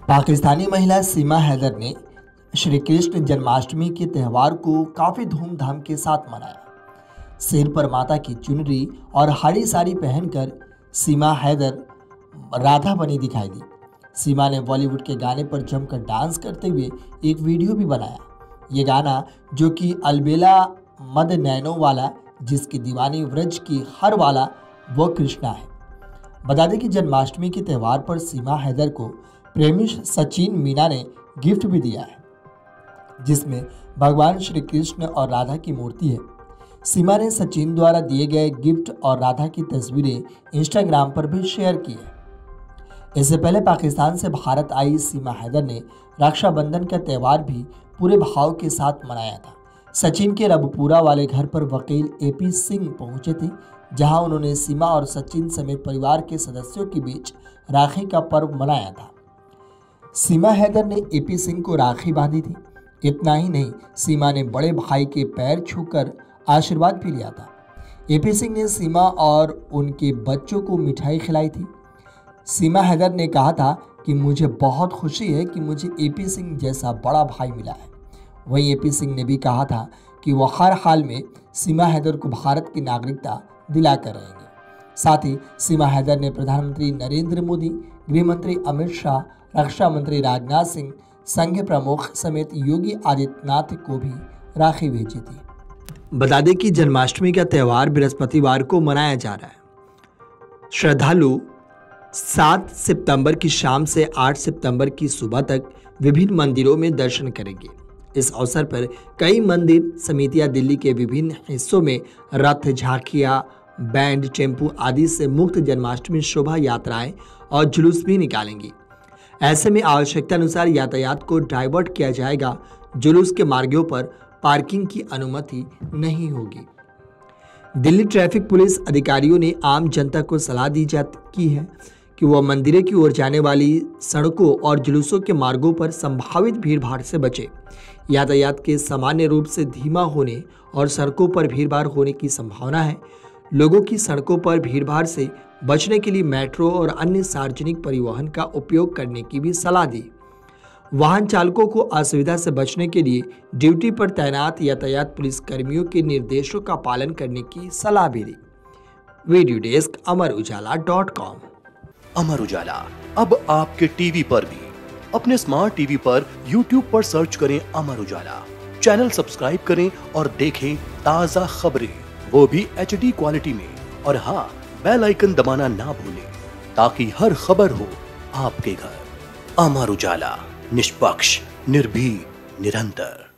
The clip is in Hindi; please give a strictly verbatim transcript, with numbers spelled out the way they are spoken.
पाकिस्तानी महिला सीमा हैदर ने श्री कृष्ण जन्माष्टमी के त्यौहार को काफ़ी धूमधाम के साथ मनाया। सिर पर माता की चुनरी और हरी साड़ी पहनकर सीमा हैदर राधा बनी दिखाई दी। सीमा ने बॉलीवुड के गाने पर जमकर डांस करते हुए एक वीडियो भी बनाया। ये गाना, जो कि अलबेला मद नैनो वाला, जिसकी दीवानी व्रज की हर वाला, वो कृष्णा है। बता दें कि जन्माष्टमी के त्यौहार पर सीमा हैदर को प्रेमी सचिन मीना ने गिफ्ट भी दिया है, जिसमें भगवान श्री कृष्ण और राधा की मूर्ति है। सीमा ने सचिन द्वारा दिए गए गिफ्ट और राधा की तस्वीरें इंस्टाग्राम पर भी शेयर की है। इससे पहले पाकिस्तान से भारत आई सीमा हैदर ने रक्षाबंधन का त्यौहार भी पूरे भाव के साथ मनाया था। सचिन के रबपुरा वाले घर पर वकील एपी सिंह पहुंचे थे, जहां उन्होंने सीमा और सचिन समेत परिवार के सदस्यों के बीच राखी का पर्व मनाया था। सीमा हैदर ने एपी सिंह को राखी बांधी थी। इतना ही नहीं, सीमा ने बड़े भाई के पैर छूकर आशीर्वाद भी लिया था। एपी सिंह ने सीमा और उनके बच्चों को मिठाई खिलाई थी। सीमा हैदर ने कहा था कि मुझे बहुत खुशी है कि मुझे एपी सिंह जैसा बड़ा भाई मिला है। वहीं एपी सिंह ने भी कहा था कि वह हर हाल में सीमा हैदर को भारत की नागरिकता दिलाकर रहेंगे। साथ ही सीमा हैदर ने प्रधानमंत्री नरेंद्र मोदी, गृह मंत्री अमित शाह, रक्षा मंत्री राजनाथ सिंह, संघ प्रमुख समेत योगी आदित्यनाथ को भी राखी भेजी थी। बता दें कि जन्माष्टमी का त्यौहार बृहस्पतिवार को मनाया जा रहा है। श्रद्धालु सात सितंबर की शाम से आठ सितंबर की सुबह तक विभिन्न मंदिरों में दर्शन करेंगे। इस अवसर पर कई मंदिर समितियां दिल्ली के विभिन्न हिस्सों में रथ, झांकियां, बैंड, टेम्पू आदि से मुक्त जन्माष्टमी शोभा यात्राएं और जुलूस भी निकालेंगी। ऐसे में आवश्यकता अनुसार यातायात को डाइवर्ट किया जाएगा। जुलूस के मार्गों पर पार्किंग की अनुमति नहीं होगी। दिल्ली ट्रैफिक पुलिस अधिकारियों ने आम जनता को सलाह दी जाती है कि वह मंदिरों की ओर जाने वाली सड़कों और जुलूसों के मार्गों पर संभावित भीड़भाड़ से बचे। यातायात के सामान्य रूप से धीमा होने और सड़कों पर भीड़भाड़ होने की संभावना है। लोगों की सड़कों पर भीड़भाड़ से बचने के लिए मेट्रो और अन्य सार्वजनिक परिवहन का उपयोग करने की भी सलाह दी। वाहन चालकों को असुविधा से बचने के लिए ड्यूटी पर तैनात यातायात पुलिस कर्मियों के निर्देशों का पालन करने की सलाह भी दी। Video desk Amar Ujala dot com. Amar Ujala अब आपके टीवी पर भी। अपने स्मार्ट टीवी पर यूट्यूब पर सर्च करें अमर उजाला, चैनल सब्सक्राइब करें और देखें ताजा खबरें, वो भी एच डी क्वालिटी में। और हाँ, बेल आइकन दबाना ना भूलें ताकि हर खबर हो आपके घर। अमर उजाला, निष्पक्ष, निर्भीक, निरंतर।